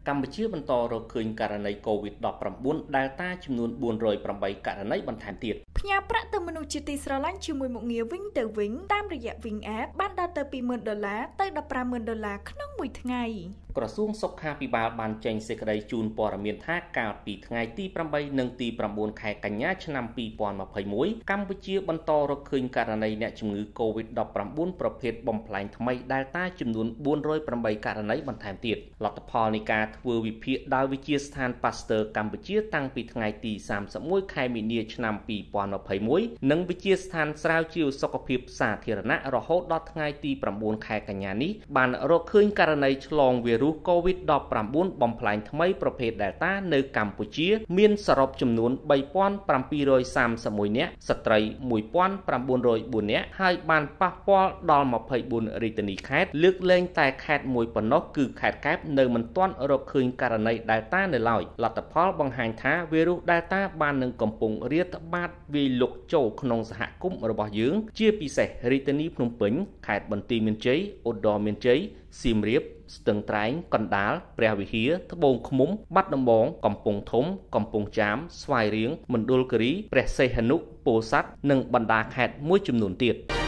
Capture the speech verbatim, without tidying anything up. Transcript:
កម្ពុជាបន្តរកឃើញករណី កូវីដ ដប់ប្រាំបួន Delta ចំនួនបួនរយប្រាំបីករណីបន្ថែមទៀតផ្ញើប្រាក់ទៅមនុស្សជាទីស្រឡាញ់ជាមួយមុខងារវិញទៅវិញតាមរយៈ Wing App បានដល់ទៅពីរម៉ឺនដុល្លារទៅដប់ប្រាំម៉ឺនដុល្លារក្នុងមួយថ្ងៃក្រសួងសុខាភិបាលបានចេញសេចក្តីជូនព័ត៌មានថាកាលពីថ្ងៃទីប្រាំបីនិងទីប្រាំបួនខែកញ្ញាឆ្នាំពីរពាន់ម្ភៃមួយកម្ពុជាបន្តរកឃើញករណីអ្នកជំងឺ កូវីដ ដប់ប្រាំបួន ប្រភេទបំផ្លែងថ្មី Delta ចំនួនបួនរយប្រាំបីករណីបន្ថែមទៀតលទ្ធផលនៃការធ្វើវិភាគដោយវិទ្យាស្ថាន Pasteur កម្ពុជាតាំងពីថ្ងៃទីសាមសិបមួយខែមីនាឆ្នាំពីរពាន់ម្ភៃមួយនិងវិទ្យាស្ថានស្រាវជ្រាវសុខភាពសាធារណៈរហូតដល់ថ្ងៃទីប្រាំបួនខែកញ្ញានេះបានរកឃើញករណីឆ្លងវីរុស កូវីដ ដប់ប្រាំបួន បំផ្លែងថ្មីប្រភេទ Delta នៅកម្ពុជាមានសរុបចំនួន បីពាន់ប្រាំពីររយសាមសិបមួយនាក់ស្ត្រី មួយពាន់ប្រាំបួនរយបួននាក់ហើយបានប៉ះពាល់ដល់ម្ភៃបួនរាជធានីខេត្តលើកលែងតែខេត្តមួយប៉ុណ្ណោះគឺខេត្តកែបនៅមិនទាន់រកឃើញករណី Delta នៅឡើយលទ្ធផលបង្ហាញថាវីរុស Delta បាននឹងកំពុងរាតត្បាតវាយលុកចូលក្នុងសហគមន៍របស់យើងជាពិសេសរាជធានីភ្នំពេញខេត្តបន្ទាយមានជ័យឧត្តរមានជ័យសៀមរាបស្ទឹងត្រែងកណ្ដាលព្រះវិហារត្បូងឃ្មុំបាត់ដំបងកំពង់ធំកំពង់ចាមស្វាយរៀងមណ្ឌលគិរីព្រះសីហនុពោធិ៍សាត់និងបណ្ដាខេត្តមួយចំនួនទៀត